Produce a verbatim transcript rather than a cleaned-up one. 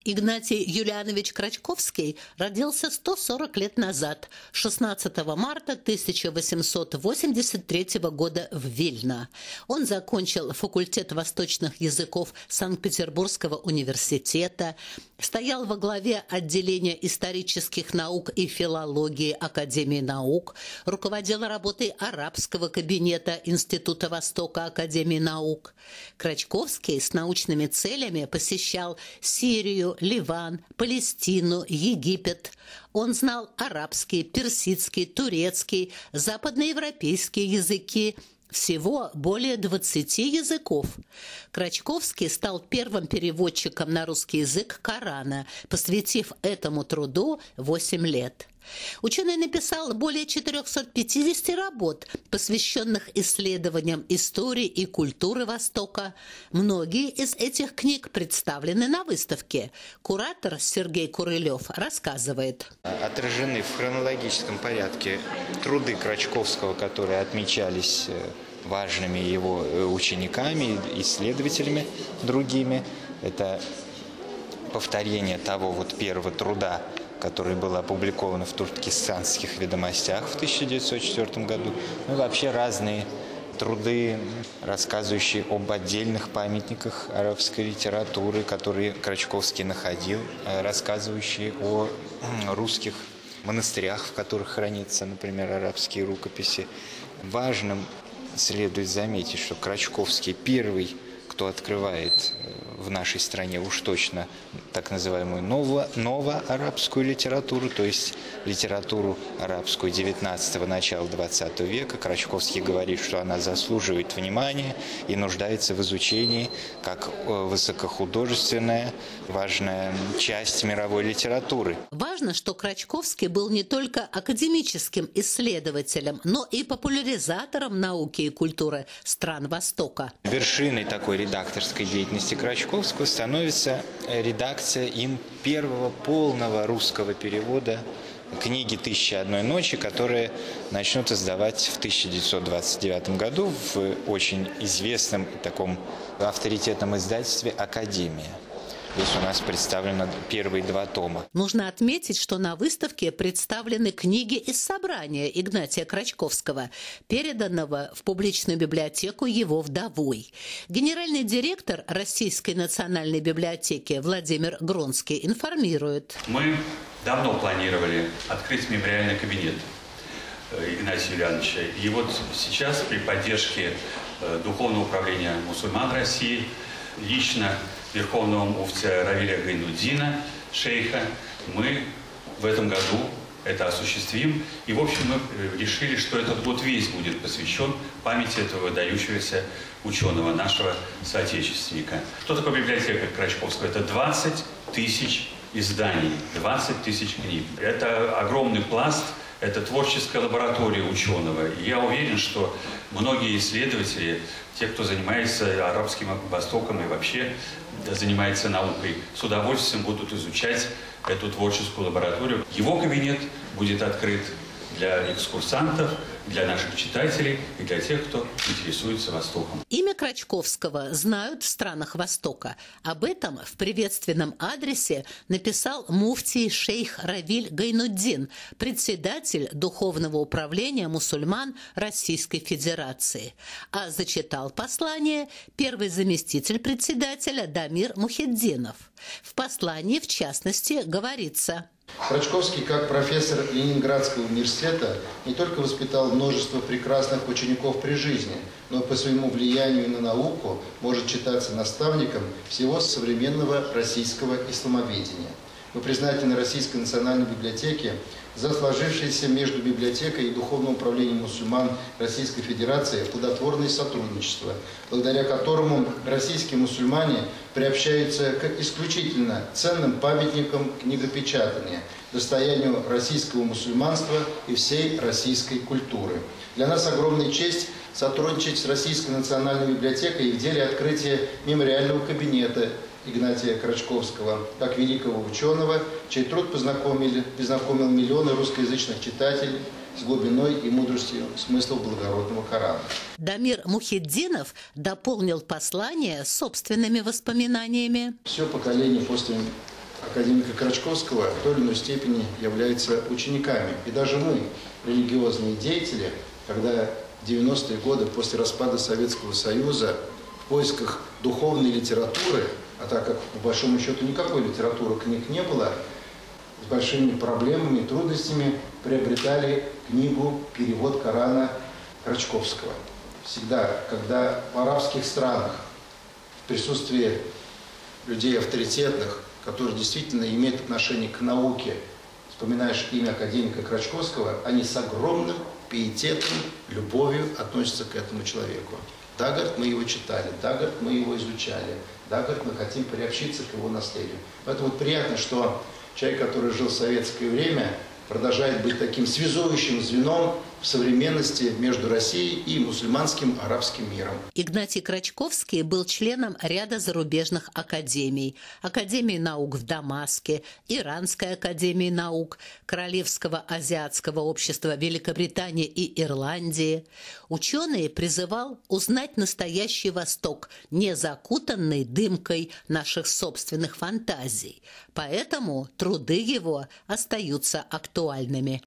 Игнатий Юлианович Крачковский родился сто сорок лет назад, шестнадцатого марта тысяча восемьсот восемьдесят третьего года в Вильно. Он закончил факультет восточных языков Санкт-Петербургского университета, стоял во главе отделения исторических наук и филологии Академии наук, руководил работой арабского кабинета Института Востока Академии наук. Крачковский с научными целями посещал Сирию, Ливан, Палестину, Египет. Он знал арабский, персидский, турецкий, западноевропейские языки, всего более двадцати языков. Крачковский стал первым переводчиком на русский язык Корана, посвятив этому труду восемь лет. Ученый написал более четырёхсот пятидесяти работ, посвященных исследованиям истории и культуры Востока. Многие из этих книг представлены на выставке. Куратор Сергей Курылев рассказывает. Отражены в хронологическом порядке труды Крачковского, которые отмечались важными его учениками, исследователями другими. Это повторение того вот первого труда, который был опубликован в Туркестанских ведомостях в тысяча девятьсот четвёртом году. Ну и вообще разные труды, рассказывающие об отдельных памятниках арабской литературы, которые Крачковский находил, рассказывающие о русских монастырях, в которых хранятся, например, арабские рукописи. Важным следует заметить, что Крачковский первый, кто открывает в нашей стране уж точно так называемую ново, новоарабскую литературу, то есть литературу арабскую девятнадцатого, начала двадцатого века. Крачковский говорит, что она заслуживает внимания и нуждается в изучении как высокохудожественная, важная часть мировой литературы. Важно, что Крачковский был не только академическим исследователем, но и популяризатором науки и культуры стран Востока. Вершиной такой редакторской деятельности Крачковского становится редакция им первого полного русского перевода книги «Тысяча и одной ночи», которые начнут издавать в тысяча девятьсот двадцать девятом году в очень известном и таком авторитетном издательстве «Академия». Здесь у нас представлены первые два тома. Нужно отметить, что на выставке представлены книги из собрания Игнатия Крачковского, переданного в публичную библиотеку его вдовой. Генеральный директор Российской национальной библиотеки Владимир Гронский информирует. Мы давно планировали открыть мемориальный кабинет Игнатия Юлиановича. И вот сейчас при поддержке Духовного управления мусульман России, лично Верховного муфтия Равиля Гайнуддина, шейха, мы в этом году это осуществим. И, в общем, мы решили, что этот год весь будет посвящен памяти этого выдающегося ученого, нашего соотечественника. Что такое библиотека Крачковского? Это двадцать тысяч изданий, двадцать тысяч книг. Это огромный пласт, это творческая лаборатория ученого. И я уверен, что многие исследователи, те, кто занимается Арабским Востоком и вообще занимается наукой, с удовольствием будут изучать эту творческую лабораторию. Его кабинет будет открыт для экскурсантов, для наших читателей и для тех, кто интересуется Востоком. Имя Крачковского знают в странах Востока. Об этом в приветственном адресе написал муфтий шейх Равиль Гайнуддин, председатель Духовного управления мусульман Российской Федерации. А зачитал послание первый заместитель председателя Дамир Мухиддинов. В послании, в частности, говорится: Крачковский, как профессор Ленинградского университета, не только воспитал множество прекрасных учеников при жизни, но по своему влиянию на науку может считаться наставником всего современного российского исламоведения. Мы признательны Российской национальной библиотеке за сложившееся между библиотекой и Духовным управлением мусульман Российской Федерации плодотворное сотрудничество, благодаря которому российские мусульмане приобщаются к исключительно ценным памятникам книгопечатания, достоянию российского мусульманства и всей российской культуры. Для нас огромная честь сотрудничать с Российской национальной библиотекой в деле открытия мемориального кабинета Игнатия Крачковского, как великого ученого, чей труд познакомил, познакомил миллионы русскоязычных читателей с глубиной и мудростью смыслов благородного Корана. Дамир Мухиддинов дополнил послание собственными воспоминаниями. Все поколение после академика Крачковского в той или иной степени являются учениками. И даже мы, религиозные деятели, когда в девяностые годы после распада Советского Союза в поисках духовной литературы, а так как по большому счету никакой литературы, книг не было, с большими проблемами и трудностями приобретали книгу «Перевод Корана» Крачковского. Всегда, когда в арабских странах в присутствии людей авторитетных, которые действительно имеют отношение к науке, вспоминаешь имя академика Крачковского, они с огромным пиететом, любовью относятся к этому человеку. Да, говорит, мы его читали, да, говорит, мы его изучали, да, говорит, мы хотим приобщиться к его наследию. Поэтому вот приятно, что человек, который жил в советское время, продолжает быть таким связующим звеном в современности между Россией и мусульманским арабским миром. Игнатий Крачковский был членом ряда зарубежных академий. Академии наук в Дамаске, Иранской академии наук, Королевского азиатского общества Великобритании и Ирландии. Ученый призывал узнать настоящий Восток, не закутанный дымкой наших собственных фантазий. Поэтому труды его остаются актуальными.